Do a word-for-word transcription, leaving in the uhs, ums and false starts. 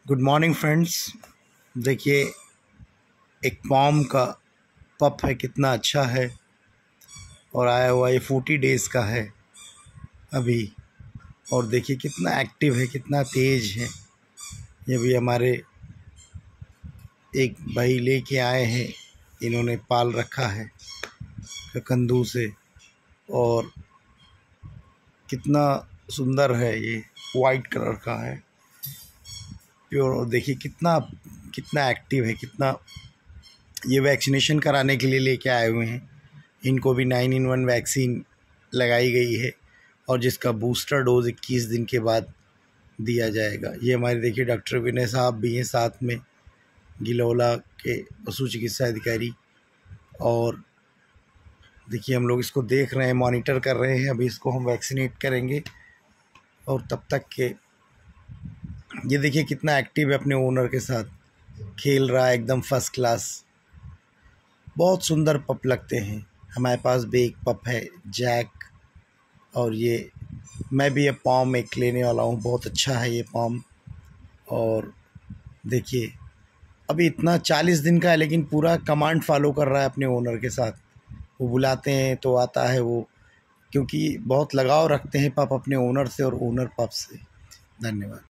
Good morning friends. देखिए एक पॉम का पप है, कितना अच्छा है और आया हुआ ये फोर्टी डेज़ का है अभी। और देखिए कितना एक्टिव है, कितना तेज़ है। ये भी हमारे एक भाई लेके आए हैं, इन्होंने पाल रखा है ककंदू से। और कितना सुंदर है, ये वाइट कलर का है, प्योर। और देखिए कितना कितना एक्टिव है, कितना। ये वैक्सीनेशन कराने के लिए लेके आए हुए हैं। इनको भी नाइन इन वन वैक्सीन लगाई गई है और जिसका बूस्टर डोज इक्कीस दिन के बाद दिया जाएगा। ये हमारे देखिए डॉक्टर विनय साहब भी हैं साथ में, गिलोला के पशु चिकित्सा अधिकारी। और देखिए हम लोग इसको देख रहे हैं, मॉनिटर कर रहे हैं। अभी इसको हम वैक्सीनेट करेंगे और तब तक के ये देखिए कितना एक्टिव है, अपने ओनर के साथ खेल रहा है, एकदम फर्स्ट क्लास। बहुत सुंदर पप लगते हैं। हमारे पास भी एक पप है जैक, और ये मैं भी ये पॉम एक लेने वाला हूँ। बहुत अच्छा है ये पॉम। और देखिए अभी इतना चालीस दिन का है, लेकिन पूरा कमांड फॉलो कर रहा है अपने ओनर के साथ। वो बुलाते हैं तो आता है वो, क्योंकि बहुत लगाव रखते हैं पप अपने ओनर से और ओनर पप से। धन्यवाद।